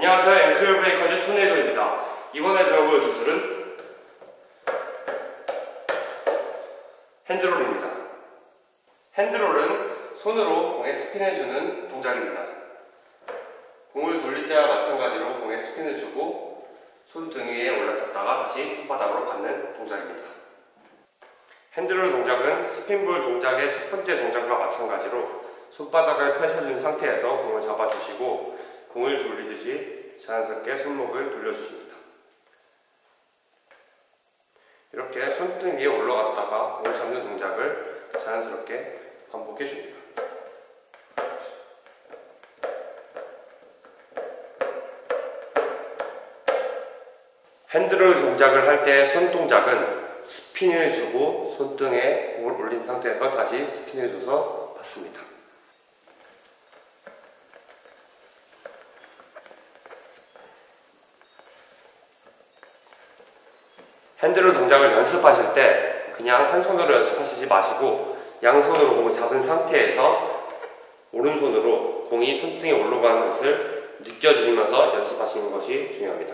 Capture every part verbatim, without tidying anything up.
안녕하세요. 앵클 브레이커즈 토네이도입니다. 이번에 배워볼 기술은 핸드롤입니다. 핸드롤은 손으로 공에 스핀해주는 동작입니다. 공을 돌릴 때와 마찬가지로 공에 스핀을 주고 손등 위에 올라탔다가 다시 손바닥으로 받는 동작입니다. 핸드롤 동작은 스핀볼 동작의 첫 번째 동작과 마찬가지로 손바닥을 펼쳐준 상태에서 공을 잡아주시고 공을 돌리듯이 자연스럽게 손목을 돌려주십니다. 이렇게 손등 위에 올라갔다가 공을 잡는 동작을 자연스럽게 반복해줍니다. 핸드롤 동작을 할 때 손 동작은 스핀을 주고 손등에 공을 올린 상태에서 다시 스핀을 줘서 받습니다. 핸드롤 동작을 연습하실 때 그냥 한 손으로 연습하시지 마시고 양손으로 공을 잡은 상태에서 오른손으로 공이 손등에 올라가는 것을 느껴주시면서 연습하시는 것이 중요합니다.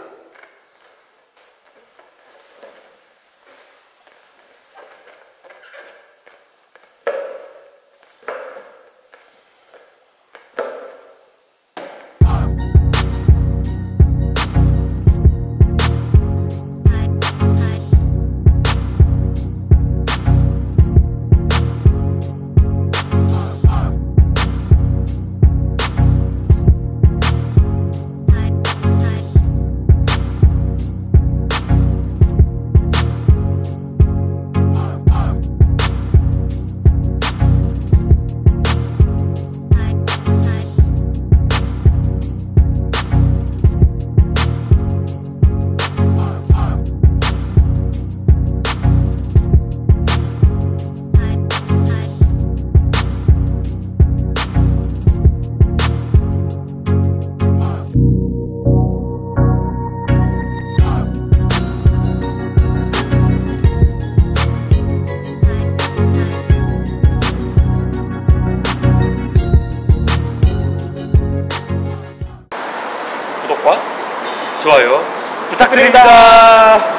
구독과 좋아요 부탁드립니다.